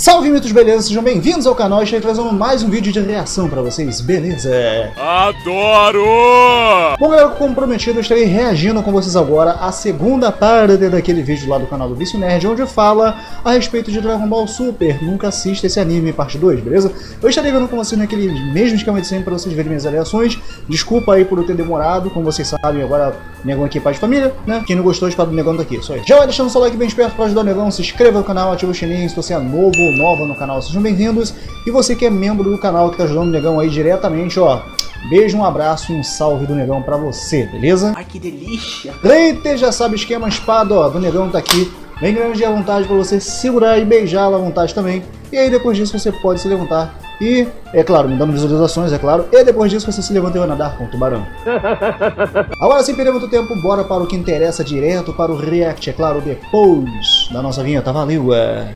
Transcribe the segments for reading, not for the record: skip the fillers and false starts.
Salve mitos, beleza? Sejam bem-vindos ao canal. Estou trazendo mais um vídeo de reação pra vocês, beleza? Adoro! Bom galera, como prometido, eu estarei reagindo com vocês agora à segunda parte daquele vídeo lá do canal do Vício Nerd, onde fala a respeito de Dragon Ball Super. Nunca assista esse anime, parte 2, beleza? Eu estarei vendo com vocês naquele mesmo esquema de sempre pra vocês verem minhas reações. Desculpa aí por eu ter demorado, como vocês sabem, agora Negão aqui é pai de família, né? Quem não gostou, espera do Negão daqui, só isso. Já vai deixando o seu like bem esperto pra ajudar o Negão, se inscreva no canal, ativa o sininho, se você é novo ou nova no canal, sejam bem-vindos. E você que é membro do canal, que tá ajudando o Negão aí diretamente, ó, beijo, um abraço e um salve do Negão pra você, beleza? Ai, que delícia! Leite, já sabe o esquema, espada, ó, do Negão tá aqui, bem grande à vontade pra você segurar e beijá-la à vontade também. E aí depois disso você pode se levantar e, é claro, me dando visualizações, é claro. E depois disso você se levanta e vai nadar com o tubarão. Agora, sem perder muito tempo, bora para o que interessa, direto para o react, é claro, depois da nossa vinheta. Valeu!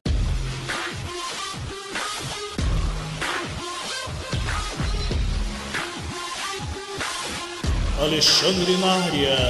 Alexandre na área.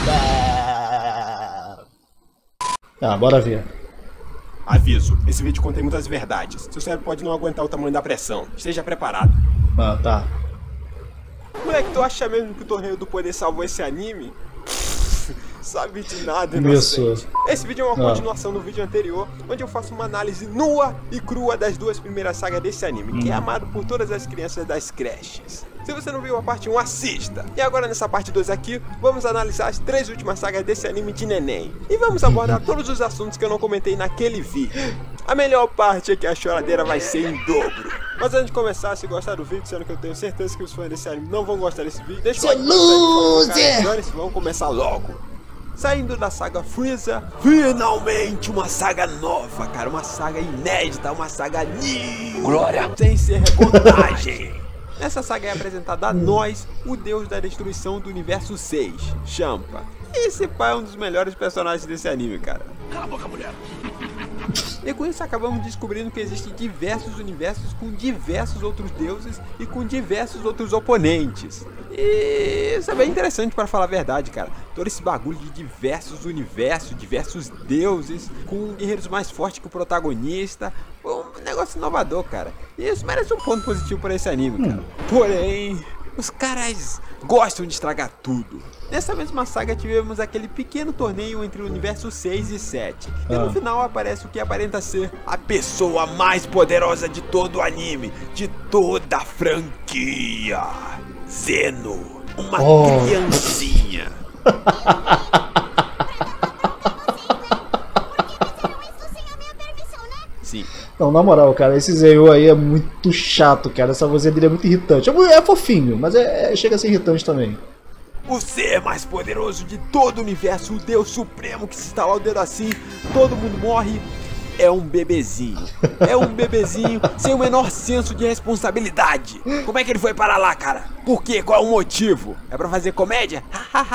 Tá, bora ver. Aviso, esse vídeo contém muitas verdades. Seu cérebro pode não aguentar o tamanho da pressão. Esteja preparado. Ah, tá. Moleque, tu acha mesmo que o Torneio do Poder salvou esse anime? Sabe de nada, Começou. inocente. Esse vídeo é uma continuação do vídeo anterior, onde eu faço uma análise nua e crua das duas primeiras sagas desse anime, que é amado por todas as crianças das creches. Se você não viu a parte 1, assista! E agora nessa parte 2 aqui, vamos analisar as 3 últimas sagas desse anime de neném. E vamos abordar todos os assuntos que eu não comentei naquele vídeo. A melhor parte é que a choradeira vai ser em dobro. Mas antes de começar, se gostar do vídeo, sendo que eu tenho certeza que os fãs desse anime não vão gostar desse vídeo, deixa o like, vamos começar logo. Saindo da saga Freeza, finalmente uma saga nova, cara, uma saga inédita, uma saga new, glória, sem ser recontagem. Nessa saga é apresentado a nós, o deus da destruição do universo 6, Champa. Esse pai é um dos melhores personagens desse anime, cara. Cala a boca, mulher! E com isso acabamos descobrindo que existem diversos universos com diversos outros deuses e com diversos outros oponentes. E isso é bem interessante, para falar a verdade, cara. Todo esse bagulho de diversos universos, diversos deuses, com guerreiros mais fortes que o protagonista. Um negócio inovador, cara. E isso merece um ponto positivo para esse anime, cara. Porém, os caras gostam de estragar tudo. Nessa mesma saga tivemos aquele pequeno torneio entre o universo 6 e 7. E no final aparece o que aparenta ser a pessoa mais poderosa de todo o anime, de toda a franquia. Zeno, uma criancinha. Sim. Não, na moral, cara, esse Zeyo aí é muito chato, cara. Essa vozinha dele é muito irritante. É fofinho, mas chega a ser irritante também. O ser mais poderoso de todo o universo, o Deus Supremo que se estalar o dedo assim, todo mundo morre, é um bebezinho. É um bebezinho sem o menor senso de responsabilidade. Como é que ele foi parar lá, cara? Por quê? Qual é o motivo? É pra fazer comédia?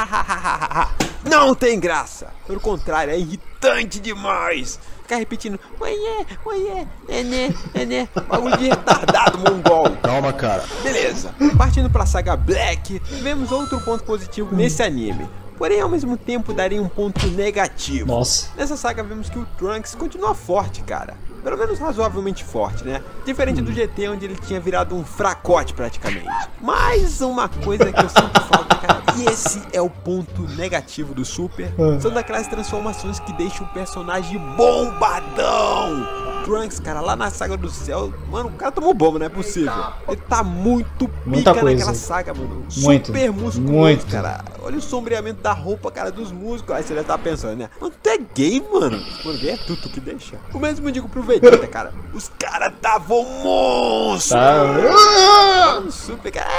Não tem graça. Pelo contrário, é irritante demais. Ficar repetindo, oiê, né, bagulho de retardado mongol. Calma, cara. Beleza, partindo pra saga Black, vemos outro ponto positivo nesse anime. Porém, ao mesmo tempo, daria um ponto negativo. Nossa. Nessa saga vemos que o Trunks continua forte, cara. Pelo menos razoavelmente forte, né? Diferente do GT, onde ele tinha virado um fracote praticamente. Mais uma coisa que eu sinto falta, cara, e esse é o ponto negativo do Super, são daquelas transformações que deixam o personagem bombadão. Trunks, cara, lá na saga do céu, mano, o cara tomou bomba, não é possível. Ele tá muito pica naquela saga, mano. Super musculoso, cara. Olha o sombreamento da roupa, cara, dos músculos. Aí você deve estar pensando, né? Mano, tu é gay, mano. Mano, gay é tudo que deixa. O mesmo digo pro Vegeta, cara. Os caras estavam monstros. Super, cara.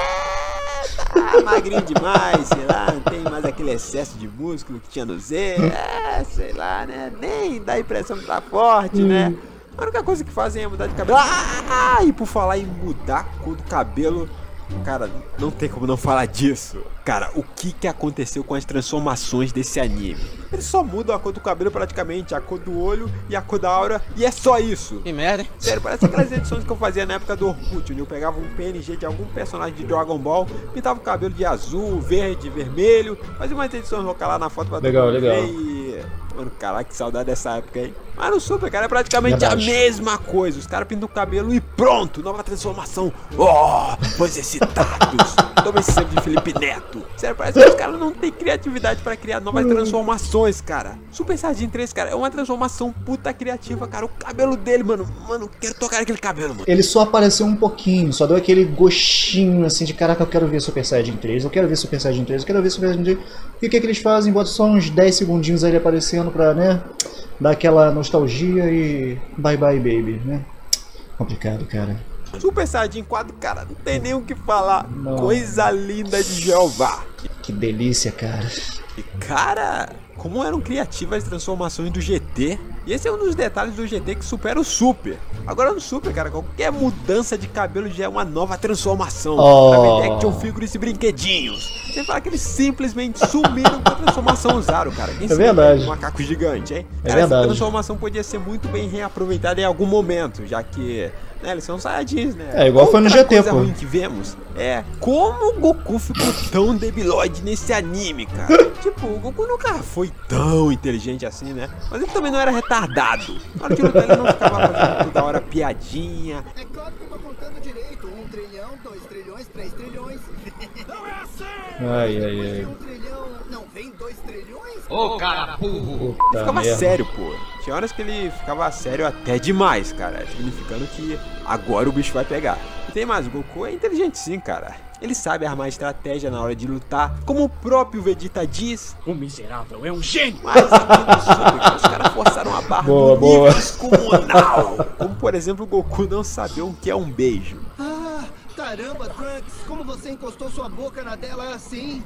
Tá magrinho demais, sei lá, não tem mais aquele excesso de músculo que tinha no Z. Sei lá, né? Nem dá a impressão que tá forte, né? A única coisa que fazem é mudar de cabelo. E por falar em mudar a cor do cabelo, cara, não tem como não falar disso. Cara, o que aconteceu com as transformações desse anime? Eles só mudam a cor do cabelo praticamente, a cor do olho e a cor da aura, e é só isso. Que merda, hein? Sério, parece aquelas edições que eu fazia na época do Orkut, onde eu pegava um PNG de algum personagem de Dragon Ball, pintava o cabelo de azul, verde, vermelho, fazia umas edições locais lá na foto pra legal. E Mano, caraca, que saudade dessa época aí. Mas no Super, cara, é praticamente a mesma coisa. Os caras pintam o cabelo e pronto, nova transformação. Oh, pois excitados. Toma esse sempre de Felipe Neto. Sério, parece que os caras não têm criatividade pra criar novas transformações, cara. Super Saiyajin 3, cara, é uma transformação puta criativa, cara. O cabelo dele, mano, quero tocar aquele cabelo, mano. Ele só apareceu um pouquinho, só deu aquele gostinho assim de caraca, eu quero ver Super Saiyajin 3, eu quero ver Super Saiyajin 3, eu quero ver Super Saiyajin 3. E o que eles fazem? Botam só uns 10 segundinhos aí aparecendo pra, né, dar aquela nostalgia e bye bye baby, né? Complicado, cara. Super Saiyajin 4, cara, não tem nem o que falar. Não. Coisa linda de Jeová. Que delícia, cara. E cara, como eram criativas as transformações do GT. E esse é um dos detalhes do GT que supera o Super. Agora no Super, cara, qualquer mudança de cabelo já é uma nova transformação. Pra action figures e brinquedinhos. Sem falar que eles simplesmente sumiram com a transformação usaram, cara. Quem verdade. Um macaco gigante, hein? É Cara, verdade. essa transformação podia ser muito bem reaproveitada em algum momento, já que, né, eles são Saiyajins, né? É, igual foi no Outra GT, coisa pô. ruim que vemos é como o Goku ficou tão debilóide nesse anime, cara. Tipo, o Goku nunca foi tão inteligente assim, né? Mas ele também não era retardado. Na hora de lutar ele não ficava fazendo toda hora piadinha. É claro que eu tô contando direito. 1 trilhão, 2 trilhões, 3 trilhões. Não é assim! Ai. 1 trilhão, não vem 2 trilhões? Ô, cara burro! Puta Ficava merda. sério, pô. Tinha horas que ele ficava sério até demais, cara. Significando que agora o bicho vai pegar. E tem mais, o Goku é inteligente sim, cara. Ele sabe armar estratégia na hora de lutar, como o próprio Vegeta diz. O miserável é um gênio! Mas aqui no Super, cara, os caras forçaram a barra Boa, no nível descomunal. Como, por exemplo, o Goku não saber o que é um beijo. Ah, caramba, Trunks, como você encostou sua boca na dela assim?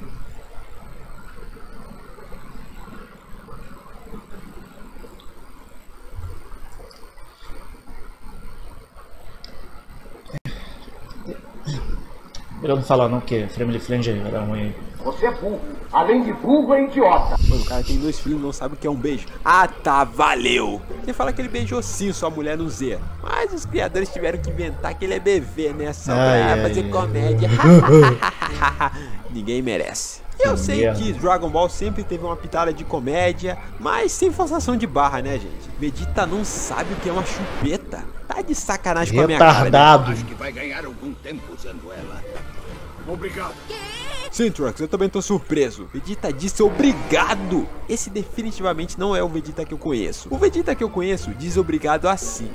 Melhor não falar não, porque Family Friend era ruim. Você é burro. Além de burro, é idiota. Mano, o cara tem 2 filhos e não sabe o que é um beijo. Ah, tá, valeu. Ele fala que ele beijou sim sua mulher no Z. Mas os criadores tiveram que inventar que ele é bebê, né? Só pra fazer comédia. Ninguém merece. Eu sei que Dragon Ball sempre teve uma pitada de comédia, mas sem forçação de barra, né, gente? Vegeta não sabe o que é uma chupeta. Tá de sacanagem com a minha cara, né? Retardado. Acho que vai ganhar algum tempo usando ela. Obrigado. Sim, Trunks, eu também tô surpreso. Vegeta disse obrigado. Esse definitivamente não é o Vegeta que eu conheço. O Vegeta que eu conheço diz obrigado assim.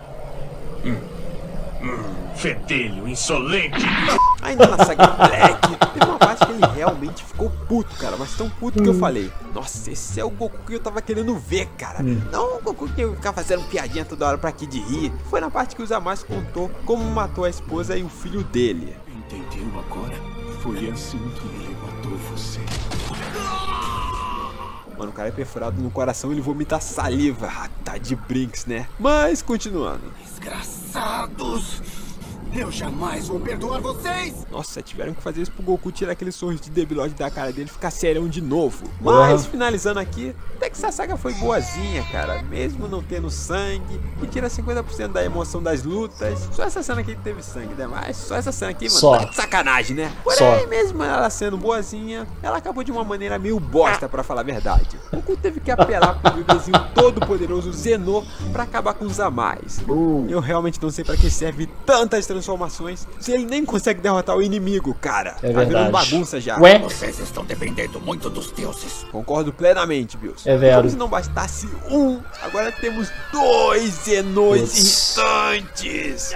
Fedelho, insolente. Ainda na saga Black, teve uma parte que ele realmente ficou puto, cara. Mas tão puto que eu falei: nossa, esse é o Goku que eu tava querendo ver, cara. Não o Goku que ia ficar fazendo piadinha toda hora pra aqui de rir. Foi na parte que o Zamasu contou como matou a esposa e o filho dele. Entendeu agora? Foi assim que ele matou você. Mano, o cara é perfurado no coração e ele vomita saliva. Ah, tá de brinks, né? Mas continuando. Desgraçados! Eu jamais vou perdoar vocês! Nossa, tiveram que fazer isso pro Goku tirar aquele sorriso de debilóide da cara dele e ficar serião de novo. Mas, finalizando aqui, até que essa saga foi boazinha, cara. Mesmo não tendo sangue, e tira 50% da emoção das lutas. Só essa cena aqui que teve sangue, né? Mas só essa cena aqui, mano, Só. tá de sacanagem, né? Porém, Só. mesmo ela sendo boazinha, ela acabou de uma maneira meio bosta, pra falar a verdade. O Goku teve que apelar pro bebezinho todo poderoso Zenô pra acabar com os Amais. Eu realmente não sei pra que serve tantas transformações se ele nem consegue derrotar o inimigo, cara. É Tá virando verdade. bagunça já. Ué? Vocês estão dependendo muito dos deuses. Concordo plenamente, Bills. É vero. Como se não bastasse um, agora temos 2 Zenôs Putz. irritantes.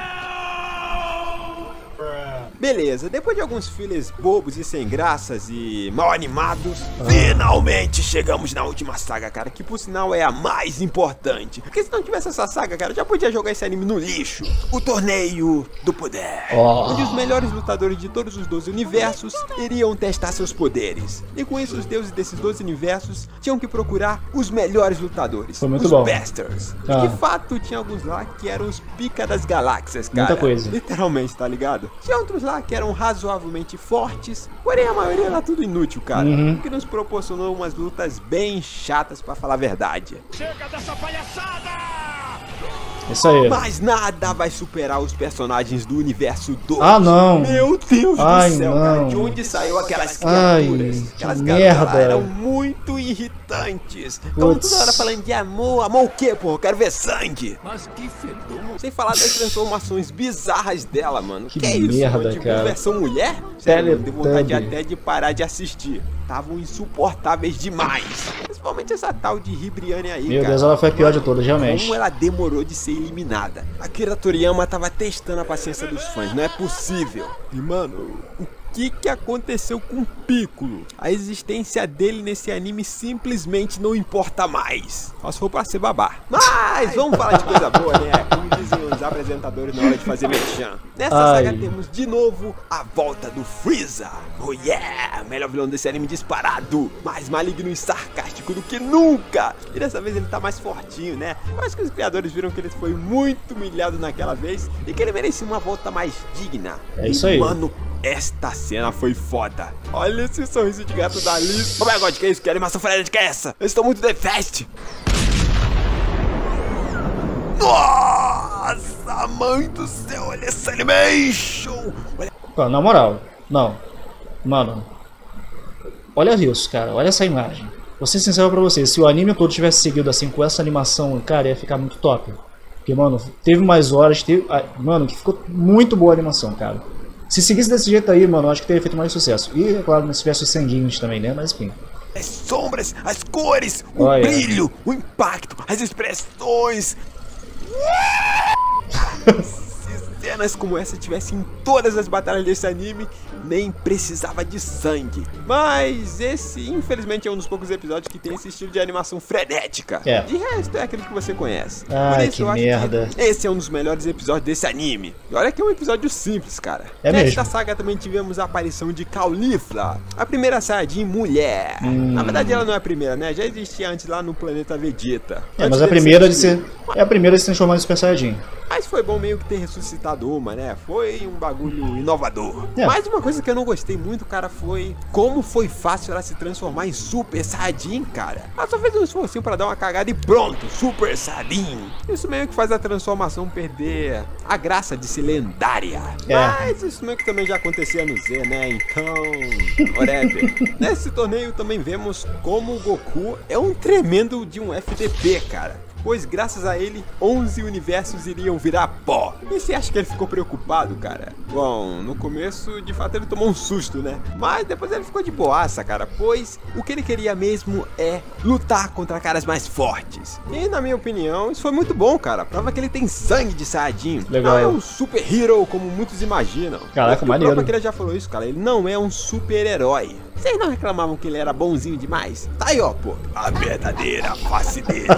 Beleza, depois de alguns fillers bobos e sem graças e mal animados, finalmente chegamos na última saga, cara, que por sinal é a mais importante. Porque se não tivesse essa saga, cara, já podia jogar esse anime no lixo. O Torneio do Poder. Onde os melhores lutadores de todos os 12 universos iriam testar seus poderes. E com isso os deuses desses 12 universos tinham que procurar os melhores lutadores. Foi muito os bom. Besters. Ah. E de fato tinha alguns lá que eram os pica das galáxias, cara. Muita coisa. Literalmente, tá ligado? Tinha outros lá que eram razoavelmente fortes, porém a maioria era tudo inútil, cara. O que nos proporcionou umas lutas bem chatas, pra falar a verdade. Chega dessa palhaçada! Isso aí. Mas nada vai superar os personagens do universo 2. Ah, não. Meu Deus Ai, do céu, não. cara. De onde saiu aquelas criaturas? Ai, Aquelas que garotas merda. lá eram muito irritantes. Estavam Putz. toda hora falando de amor. Amor o quê, pô? Eu quero ver sangue. Mas que fedor. Sem falar das transformações bizarras dela, mano. Que é isso, merda, mano? Tipo, cara. versão mulher? Sério, mano, deu vontade Teletubby. até de parar de assistir. Estavam insuportáveis demais. Principalmente essa tal de Ribriane aí, Meu cara. Deus, ela foi a pior de todas, realmente. Como ela demorou de ser eliminada. Akira Toriyama tava testando a paciência dos fãs, não é possível. E mano, o que aconteceu com Piccolo? A existência dele nesse anime simplesmente não importa mais. Só se for pra ser babá. Mas vamos falar de coisa boa, né? Como dizem os apresentadores na hora de fazer merchan. Nessa saga temos de novo a volta do Freeza. Oh yeah! Melhor vilão desse anime disparado. Mais maligno e sarcástico do que nunca. E dessa vez ele tá mais fortinho, né? Eu acho que os criadores viram que ele foi muito humilhado naquela vez e que ele merecia uma volta mais digna. É isso aí. Mano, esta cena foi foda. Olha esse sorriso de gato da Liz. Oh my god, que é isso? Que animação frenética é essa? Eu estou muito The Fast. Nossa, mãe do céu, olha essa animation. Olha... Pô, na moral, não. Mano, olha isso, cara. Olha essa imagem. Vou ser sincero pra vocês. Se o anime todo tivesse seguido assim com essa animação, cara, ia ficar muito top. Porque, mano, teve mais horas. Mano, que ficou muito boa a animação, cara. Se seguisse desse jeito aí, mano, eu acho que teria feito mais sucesso. E, é claro, se tivesse os sanguinhos também, né? Mas enfim. As sombras, as cores, o Olha. brilho, o impacto, as expressões. Se cenas como essa tivessem em todas as batalhas desse anime, nem precisava de sangue. Mas esse, infelizmente, é um dos poucos episódios que tem esse estilo de animação frenética. É. De resto, é aquele que você conhece. Ai, Por isso, que eu acho merda. que esse é um dos melhores episódios desse anime. E olha que é um episódio simples, cara. É Nesta mesmo. saga também tivemos a aparição de Caulifla, a primeira Saiyajin mulher. Na verdade, ela não é a primeira, né? Já existia antes lá no planeta Vegeta. É, Antes mas a dele primeira de destruído. ser. É a primeira de se transformar em Super Saiyajin. Mas foi bom meio que ter ressuscitado uma, né? Foi um bagulho inovador. É. Mas uma coisa que eu não gostei muito, cara, foi como foi fácil ela se transformar em Super Saiyajin, cara. Ela só fez um esforcinho pra dar uma cagada e pronto, Super Saiyajin. Isso meio que faz a transformação perder a graça de ser lendária. É. Mas isso meio que também já acontecia no Z, né? Então, whatever. Nesse torneio também vemos como o Goku é um tremendo de um FDP, cara. Pois graças a ele, 11 universos iriam virar pó. E você acha que ele ficou preocupado, cara? Bom, no começo, de fato, ele tomou um susto, né? Mas depois ele ficou de boaça, cara. Pois o que ele queria mesmo é lutar contra caras mais fortes. E na minha opinião, isso foi muito bom, cara. Prova que ele tem sangue de Saiyajin. Legal. Não é um super hero como muitos imaginam. Caraca, O maneiro. próprio Akira já falou isso, cara. Ele não é um super-herói. Vocês não reclamavam que ele era bonzinho demais? Tá aí, ó, pô. A verdadeira face dele.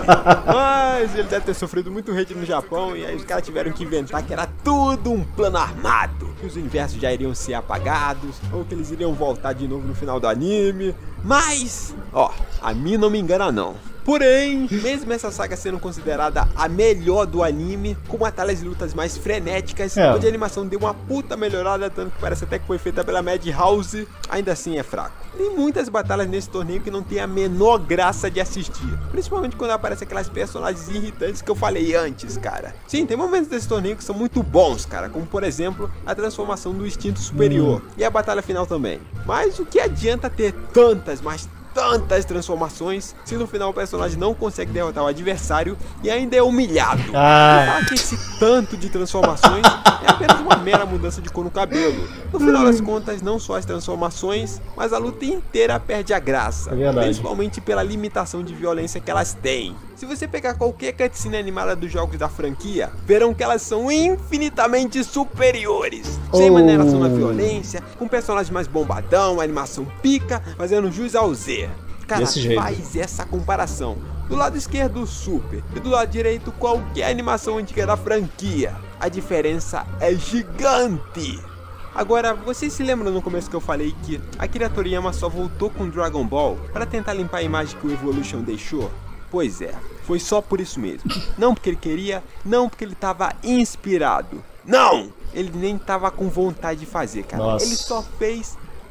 Mas ele deve ter sofrido muito hate no Japão e aí os caras tiveram que inventar que era tudo um plano armado. Que os universos já iriam ser apagados ou que eles iriam voltar de novo no final do anime. Mas, ó, a mim não me engana não. Porém, mesmo essa saga sendo considerada a melhor do anime, com batalhas e lutas mais frenéticas, onde a animação deu uma puta melhorada, tanto que parece até que foi feita pela Madhouse, ainda assim é fraco. Tem muitas batalhas nesse torneio que não tem a menor graça de assistir, principalmente quando aparecem aquelas personagens irritantes que eu falei antes, cara. Sim, tem momentos desse torneio que são muito bons, cara, como por exemplo, a transformação do instinto superior e a batalha final também. Mas o que adianta ter tantas transformações se no final o personagem não consegue derrotar o adversário e ainda é humilhado? Fala que esse tanto de transformações é apenas uma mera mudança de cor no cabelo. No final das contas, não só as transformações, mas a luta inteira perde a graça, principalmente pela limitação de violência que elas têm. Se você pegar qualquer cutscene animada dos jogos da franquia, verão que elas são infinitamente superiores. Sem maneiração na violência, com personagens mais bombadão, animação pica, fazendo jus ao Z. Cara, faz essa comparação. Do lado esquerdo, o Super, e do lado direito, qualquer animação antiga da franquia. A diferença é gigante. Agora, vocês se lembram no começo que eu falei que Akira Toriyama só voltou com Dragon Ball para tentar limpar a imagem que o Evolution deixou? Pois é, foi só por isso mesmo. Não porque ele queria, não porque ele tava inspirado. Não! Ele nem tava com vontade de fazer, cara. Ele só fez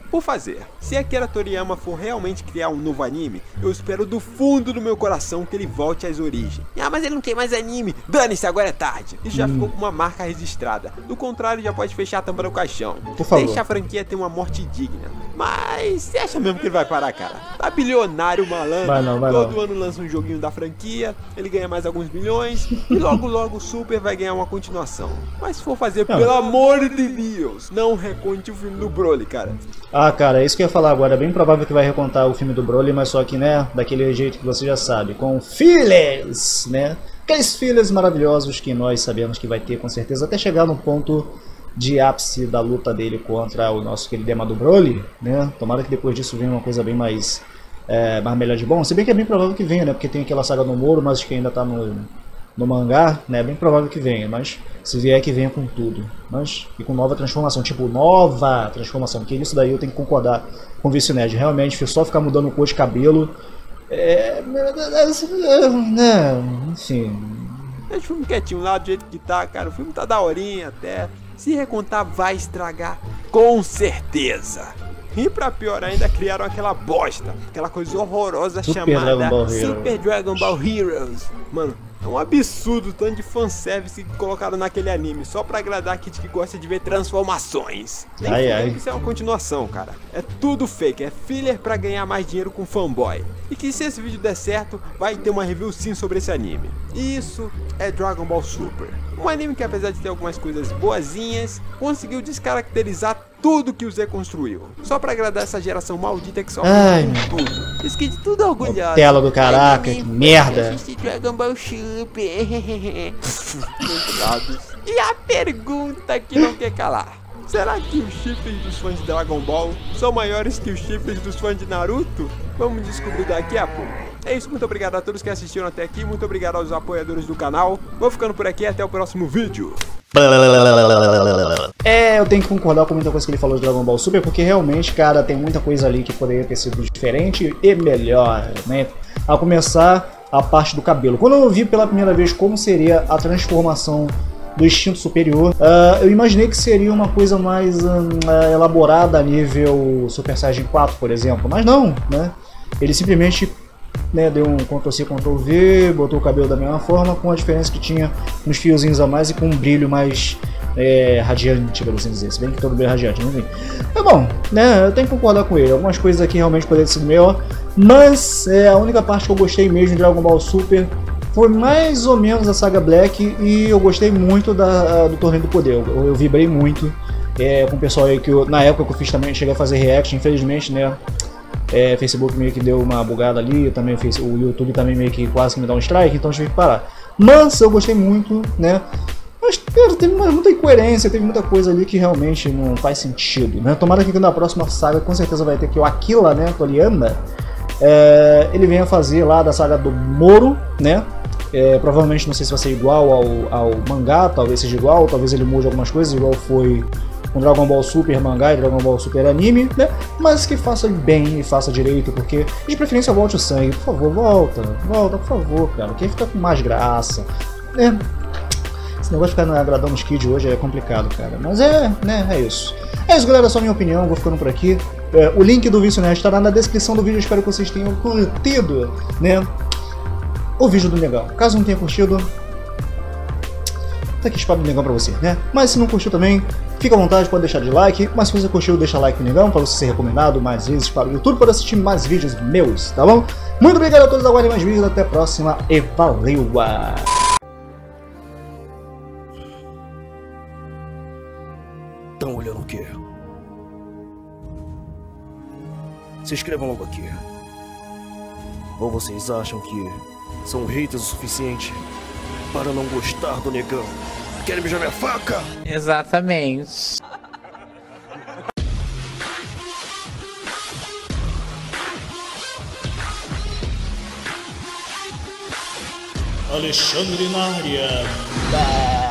por fazer. Se Akira Toriyama for realmente criar um novo anime, eu espero do fundo do meu coração que ele volte às origens. Ah, mas ele não tem mais anime. Dane-se, agora é tarde. Isso já ficou com uma marca registrada. Do contrário, já pode fechar a tampa do caixão. Por favor. Deixa a franquia ter uma morte digna. Mas você acha mesmo que ele vai parar, cara? Tá bilionário, malandro. Vai não. Todo ano lança um joguinho da franquia, ele ganha mais alguns milhões e logo o Super vai ganhar uma continuação. Mas se for fazer, pelo amor de Deus, não reconte o filme do Broly, cara. Ah, cara, é isso que eu ia falar agora. É bem provável que vai recontar o filme do Broly, mas só que, né, daquele jeito que você já sabe, com fillers, né? Aqueles fillers maravilhosos que nós sabemos que vai ter com certeza, até chegar no ponto de ápice da luta dele contra o nosso querido Dema do Broly, né? Tomara que depois disso venha uma coisa bem mais melhor de bom. Se bem que é bem provável que venha, né? Porque tem aquela saga do Moro, mas que ainda tá no mangá, né? É bem provável que venha, mas se vier que venha com tudo. Mas e com nova transformação, tipo nova transformação, porque isso daí eu tenho que concordar com o Vício Nerd. Realmente, só ficar mudando cor de cabelo, enfim. Deixa o filme quietinho lá do jeito que tá, cara. O filme tá daorinha até. Se recontar, vai estragar, com certeza. E pra pior ainda, criaram aquela bosta, aquela coisa horrorosa chamada Super Dragon Ball Heroes. Mano, é um absurdo o tanto de fanservice colocado naquele anime, só pra agradar a Kid que gosta de ver transformações. Nem isso é uma continuação, cara. É tudo fake, é filler pra ganhar mais dinheiro com fanboy. E que se esse vídeo der certo, vai ter uma review sim sobre esse anime. E isso é Dragon Ball Super. Um anime que, apesar de ter algumas coisas boazinhas, conseguiu descaracterizar tudo que o Z construiu. Só pra agradar essa geração maldita que só com tudo. Skid tudo orgulhoso. Tela do caraca, que merda. Dragon Ball Super. E a pergunta que não quer calar: será que os chifres dos fãs de Dragon Ball são maiores que os chifres dos fãs de Naruto? Vamos descobrir daqui a pouco. É isso, muito obrigado a todos que assistiram até aqui, muito obrigado aos apoiadores do canal. Vou ficando por aqui, até o próximo vídeo. Eu tenho que concordar com muita coisa que ele falou de Dragon Ball Super, porque realmente, cara, tem muita coisa ali que poderia ter sido diferente e melhor, né? A começar a parte do cabelo. Quando eu vi pela primeira vez como seria a transformação do instinto superior, eu imaginei que seria uma coisa mais elaborada a nível Super Saiyajin 4, por exemplo, mas não, né? Ele simplesmente, né, deu um Ctrl+C, Ctrl+V, botou o cabelo da mesma forma, com a diferença que tinha uns fiozinhos a mais e com um brilho mais radiante, por assim dizer, se bem que todo brilho é radiante, mas enfim. É bom, né, eu tenho que concordar com ele, algumas coisas aqui realmente poderiam ter sido melhor, mas a única parte que eu gostei mesmo de Dragon Ball Super foi mais ou menos a saga Black, e eu gostei muito do Torneio do Poder, eu vibrei muito com o pessoal aí que na época que eu fiz também, cheguei a fazer react, infelizmente, né, Facebook meio que deu uma bugada ali, também o YouTube também meio que quase que me dá um strike, então eu tive que parar. Mas eu gostei muito, né? Mas teve muita incoerência, teve muita coisa ali que realmente não faz sentido, né? Tomara que na próxima saga com certeza vai ter que o Akira, né, Toriyama, ele venha fazer lá da saga do Moro, né? Provavelmente não sei se vai ser igual ao mangá, talvez seja igual, talvez ele mude algumas coisas, igual foi com Dragon Ball Super mangá e Dragon Ball Super anime, né? Mas que faça bem e faça direito, porque de preferência volte o sangue, por favor, volta, por favor, cara, que aí fica com mais graça, né? Esse negócio de ficar agradando os kids hoje é complicado, cara, mas né, é isso. É isso, galera, só minha opinião, vou ficando por aqui. O link do Vício Nerd estará na descrição do vídeo, espero que vocês tenham curtido, né, o vídeo do Negão. Caso não tenha curtido, tá aqui espada do Negão pra você, né? Mas se não curtiu também, fica à vontade, pode deixar de like. Mas se você curtiu, deixa like no Negão pra você ser recomendado mais vezes para o YouTube, para assistir mais vídeos meus, tá bom? Muito obrigado a todos, aguardem mais vídeos, até a próxima e valeu! Tão olhando o quê? Se inscrevam logo aqui. Ou vocês acham que são haters o suficiente para não gostar do Negão? Querem beijar minha faca? Exatamente. Alexandre na área.